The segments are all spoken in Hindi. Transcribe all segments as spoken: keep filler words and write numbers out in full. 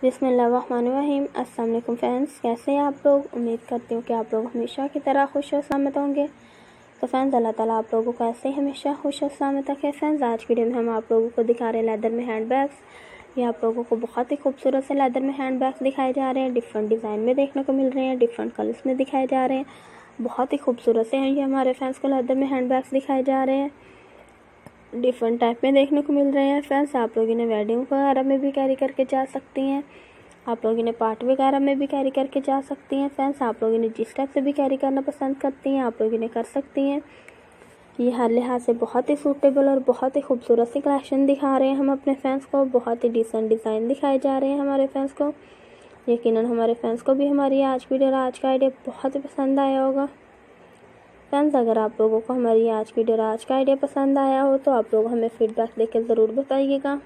बिस्मिल्लाहिर्रहमानिर्रहीम। अस्सलाम वालेकुम फ्रेंड्स, कैसे हैं आप लोग। उम्मीद करती हूँ कि आप लोग हमेशा की तरह खुश और सलामत होंगे। तो फ्रेंड्स, अल्लाह ताला आप लोगों को ऐसे ही हमेशा खुश और सलामत रखे। फ्रेंड्स, आज की वीडियो में हम आप लोगों को दिखा रहे हैं लेदर में हैंड बैग्स। ये आप लोगों को बहुत ही खूबसूरत से लेदर में हैंड बैग्स दिखाए जा रहे हैं। डिफरेंट डिज़ाइन में देखने को मिल रहे हैं, डिफरेंट कलर्स में दिखाए जा रहे हैं। बहुत ही खूबसूरत से हैं ये हमारे फ्रेंड्स को लेदर में हैंड बैग्स दिखाए जा रहे हैं। डिफरेंट टाइप में देखने को मिल रहे हैं। फ्रेंड्स, आप लोग इन्हें वेडिंग वगैरह में भी कैरी करके जा सकती हैं। आप लोग इन्हें पार्टी वगैरह में भी कैरी करके जा सकती हैं। फ्रेंड्स, आप लोग इन्हें जिस टाइप से भी कैरी करना पसंद करती हैं आप लोग इन्हें कर सकती हैं। ये हर लिहाज से बहुत ही सूटेबल और बहुत ही खूबसूरत सी कलेक्शन दिखा रहे हैं हम अपने फ्रेंड्स को। बहुत ही डिसेंट डिज़ाइन दिखाए जा रहे हैं हमारे फ्रेंड्स को। यकीनन हमारे फ्रेंड्स को भी हमारी आज की वीडियो आज का आइडिया बहुत ही पसंद आया होगा। फ्रेंड्स, अगर आप लोगों को हमारी आज की वीडियो आज का आइडिया पसंद आया हो तो आप लोग हमें फीडबैक देकर ज़रूर बताइएगा।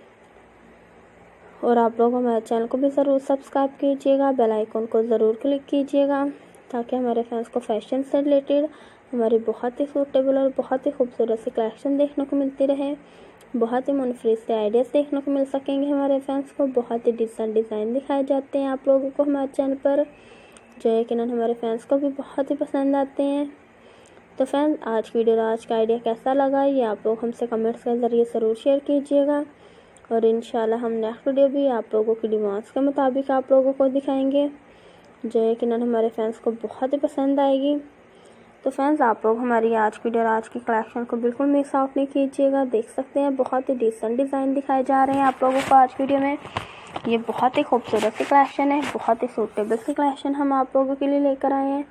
और आप लोग हमारे चैनल को भी ज़रूर सब्सक्राइब कीजिएगा, बेल आइकन को ज़रूर क्लिक कीजिएगा ताकि हमारे फ्रेंड्स को फैशन से रिलेटेड हमारी बहुत ही सूटेबल और बहुत ही खूबसूरत सी कलेक्शन देखने को मिलती रहे। बहुत ही मुनफरिद से आइडियाज़ देखने को मिल सकेंगे हमारे फ्रेंड्स को। बहुत ही डिसेंट डिज़ाइन दिखाए जाते हैं आप लोगों को हमारे चैनल पर, जो यकीनन हमारे फ्रेंड्स को भी बहुत ही पसंद आते हैं। तो फ्रेंड्स, आज की वीडियो आज का आइडिया कैसा लगा ये आप लोग हमसे कमेंट्स के ज़रिए ज़रूर शेयर कीजिएगा। और इंशाल्लाह हम नेक्स्ट वीडियो भी आप लोगों की डिमांड्स के मुताबिक आप लोगों को दिखाएंगे, जो यकीनन हमारे फ्रेंड्स को बहुत ही पसंद आएगी। तो फ्रेंड्स, आप लोग हमारी आज की वीडियो आज की कलेक्शन को बिल्कुल मिस आउट नहीं कीजिएगा। देख सकते हैं बहुत ही डिसेंट डिज़ाइन दिखाए जा रहे हैं आप लोगों को आज वीडियो में। ये बहुत ही खूबसूरत सी कलेक्शन है, बहुत ही सूटेबल सी कलेक्शन हम आप लोगों के लिए लेकर आए हैं।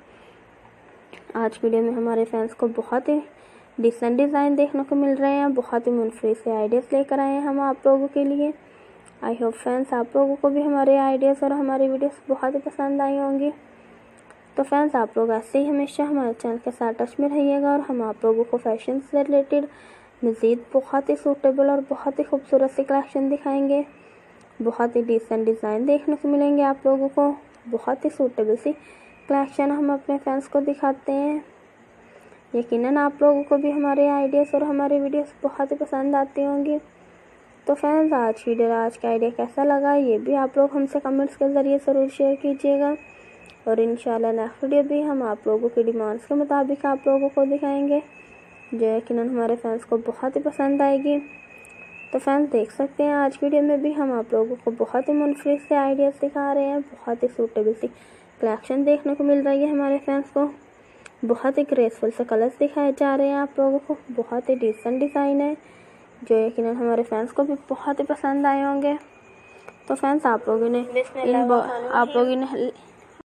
आज वीडियो में हमारे फ्रेंड्स को बहुत ही डिसेंट डिज़ाइन देखने को मिल रहे हैं। बहुत ही मुनफरिद से आइडियाज़ लेकर आए हैं हम आप लोगों के लिए। आई होप फ्रेंड्स आप लोगों को भी हमारे आइडियाज़ और हमारी वीडियोस बहुत ही पसंद आई होंगी। तो फ्रेंड्स, आप लोग ऐसे ही हमेशा हमारे चैनल के साथ टच में रहिएगा और हम आप लोगों को फैशन से रिलेटेड मज़ीद बहुत ही सूटेबल और बहुत ही खूबसूरत सी कलेक्शन दिखाएंगे। बहुत ही डिसेंट डिज़ाइन देखने को मिलेंगे आप लोगों को। बहुत ही सूटेबल सी कलेक्शन हम अपने फ्रेंड्स को दिखाते हैं। यकीनन आप लोगों को भी हमारे आइडियाज़ और हमारी वीडियोस बहुत ही पसंद आती होंगी। तो फ्रेंड्स, आज की वीडियो आज का आइडिया कैसा लगा ये भी आप लोग हमसे कमेंट्स के ज़रिए ज़रूर शेयर कीजिएगा। और इंशाल्लाह नेक्स्ट वीडियो भी हम आप लोगों की डिमांड्स के मुताबिक आप लोगों को दिखाएंगे, जो यकीनन हमारे फ्रेंड्स को बहुत ही पसंद आएगी। तो फ्रेंड्स, देख सकते हैं आज वीडियो में भी हम आप लोगों को बहुत ही मुनफरिद से आइडियाज़ दिखा रहे हैं। बहुत ही सूटेबल सी कलेक्शन देखने को मिल रही है हमारे फ्रेंड्स को। बहुत ही ग्रेसफुल से कलर्स दिखाए जा रहे हैं आप लोगों को। बहुत ही डिसेंट डिज़ाइन है, जो यकीनन हमारे फ्रेंड्स को भी बहुत ही पसंद आए होंगे। तो फ्रेंड्स, आप लोगों ने इन आप लोगों ने